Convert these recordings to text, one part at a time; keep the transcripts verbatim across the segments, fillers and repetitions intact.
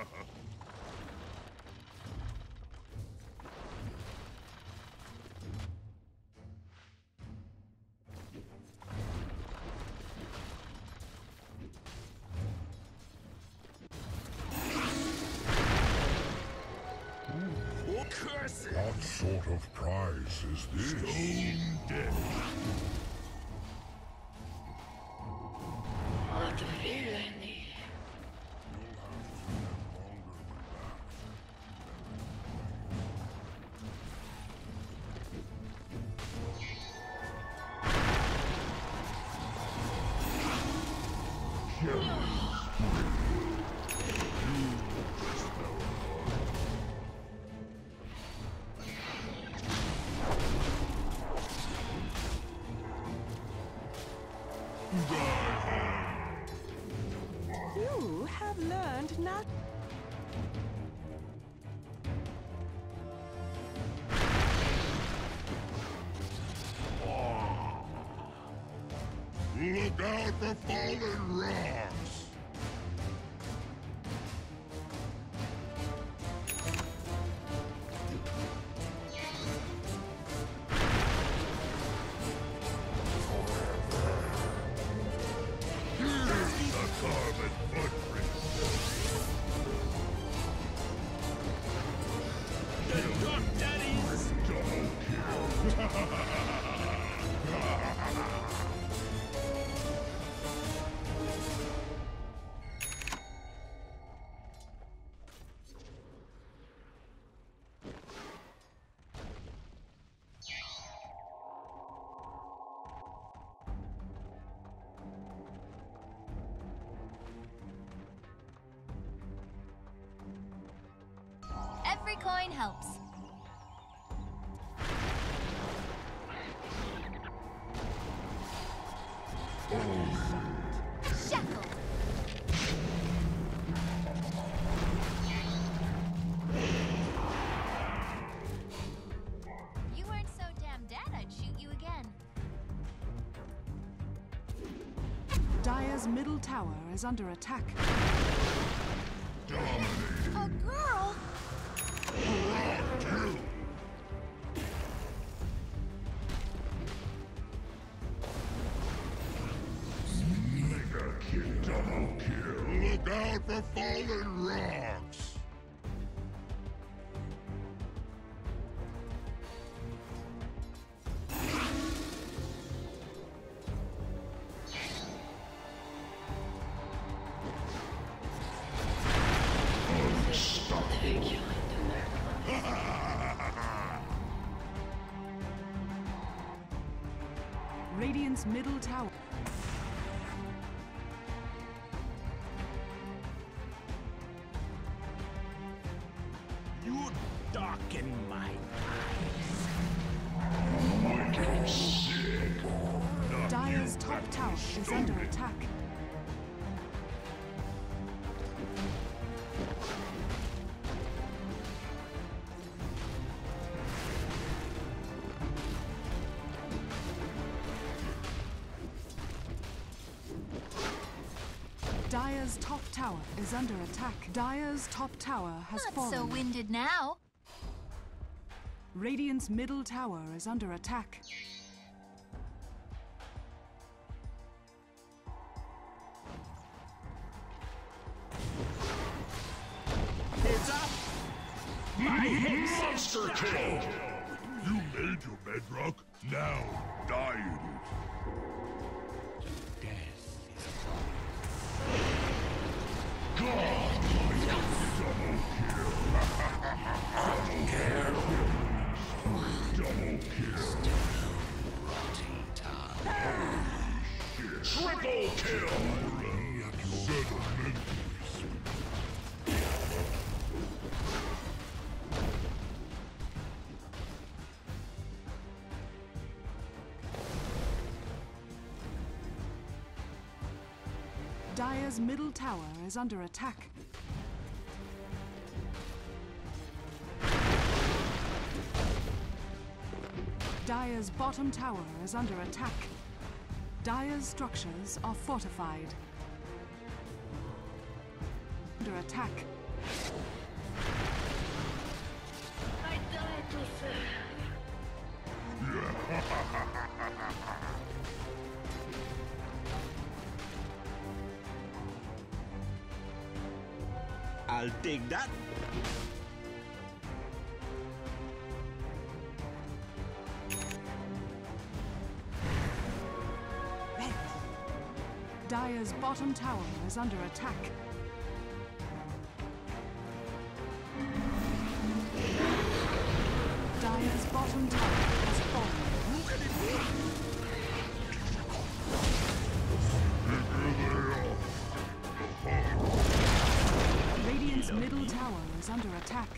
What sort of prize is this? Stone dead. What villainy. You have learned not. Look out for fallen rocks! Here's the carbon footprint! The Dark Daddies! Double kill! Every coin helps. Shackle. You weren't so damn dead, I'd shoot you again. Dire's middle tower is under attack. A girl? Mega kill, double kill. Look out for fallen rocks. Radiant's middle tower. You darken my Wicked sick. Not Dire's you, top that tower is stone under it. attack. Dire's top tower is under attack. Dire's top tower has Not fallen. so winded now. Radiant's middle tower is under attack. It's up! My head Monster kill! You made your bedrock, now die in it. God! Double kill! Double kill! Triple kill! Sentimental. Dire's middle tower is under attack. Dire's bottom tower is under attack. Dire's structures are fortified. Under attack. I die to serve. I'll take that. Dire's bottom tower is under attack. Dire's bottom tower has fallen. Look at it go! Radiant's middle tower is under attack.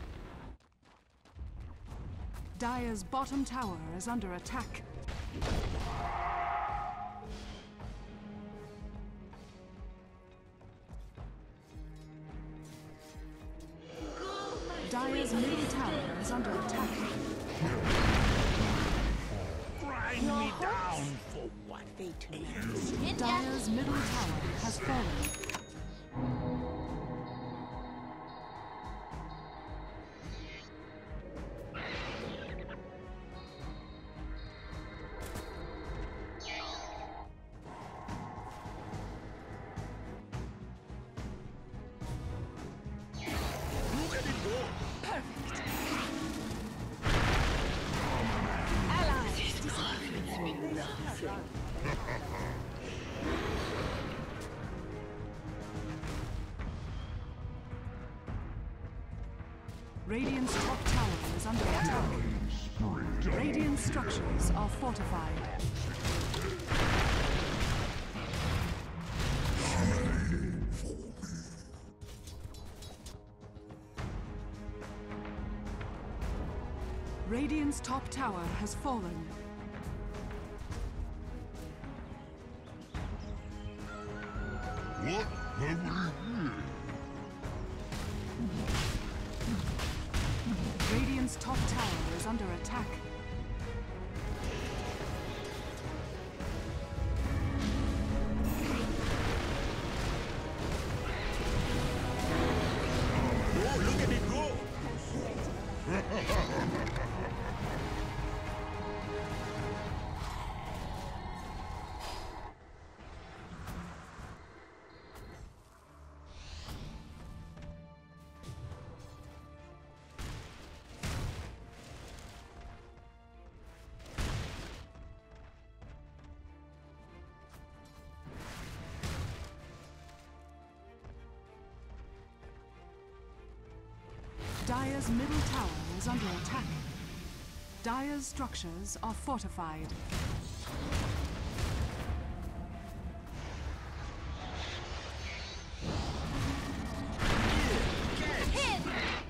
Dire's bottom tower is under attack. Dire's middle tower is under attack. Grind me down for what? In death. Dire's middle tower has fallen. Look at it go! Radiant's top tower is under attack. Radiant structures are fortified. Radiant's top tower has fallen. What have we here? Radiant's top tower is under attack. Oh, look at it go! Dire's middle tower is under attack. Dire's structures are fortified. Hit!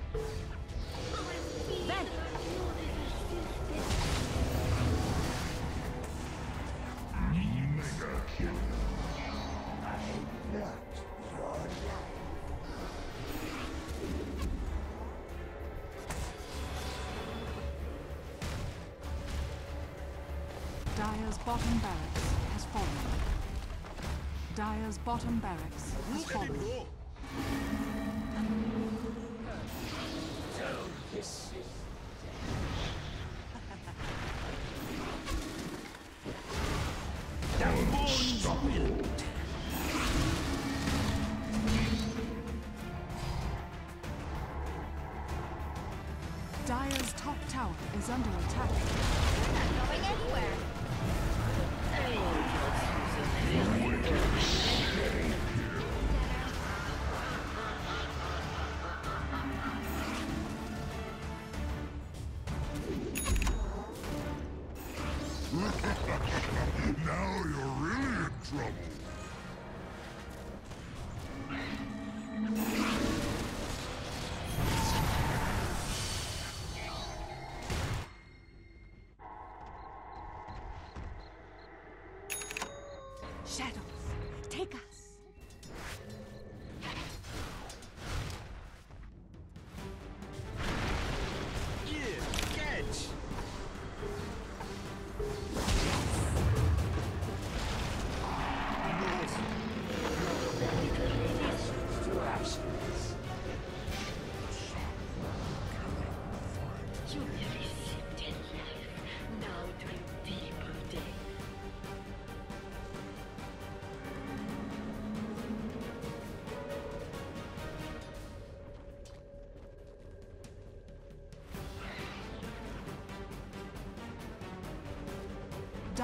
Dire's bottom barracks has fallen. Dire's bottom barracks has Look at it fallen. go! The bones will Dire's top tower is under attack. We're not going anywhere. Now you're really in trouble.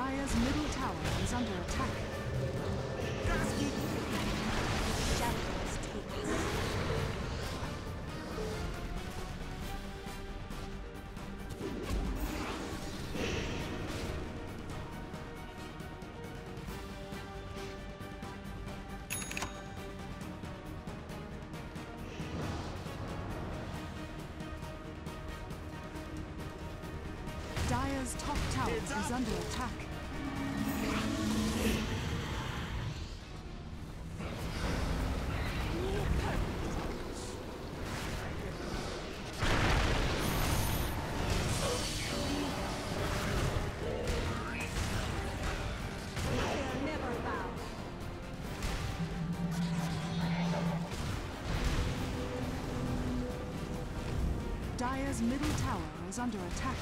Dire's middle tower is under attack. Shadows takes. Dire's top tower is under attack. Dire's middle tower is under attack.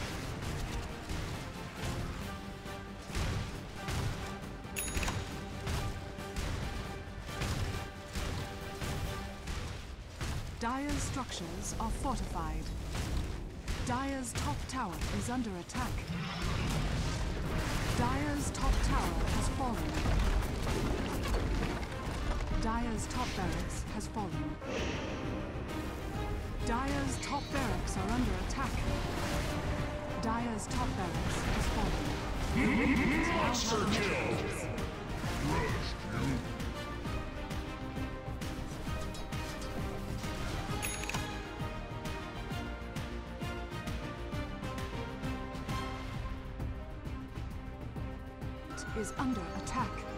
Dire's structures are fortified. Dire's top tower is under attack. Dire's top tower has fallen. Dire's top barracks has fallen. Dire's top barracks are under attack. Dire's top barracks has fallen. Monster kill! Crushed you. Is under attack.